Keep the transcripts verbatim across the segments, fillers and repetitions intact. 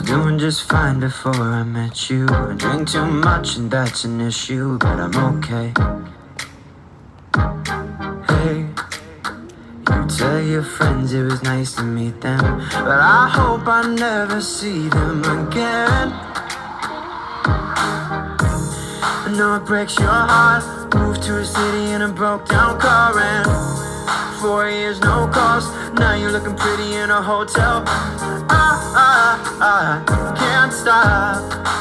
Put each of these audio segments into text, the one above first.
doing just fine before I met you. I drink too much and that's an issue, but I'm okay. Hey, you tell your friends it was nice to meet them, but I hope I never see them again. I know it breaks your heart. Moved to a city in a broke down car, and four years no calls. Now you're looking pretty in a hotel. I, I, I can't stop.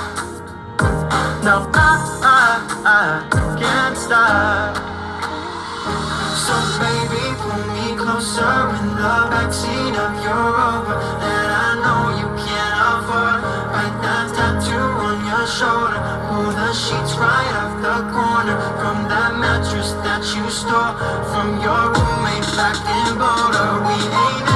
No, I, I, I can't stop. So baby, pull me closer in the backseat of your Rover that I know you can't afford. Write that tattoo on your shoulder. Pull the sheets right off the corner from that mattress that you stole from your roommate back in Boulder. We ain't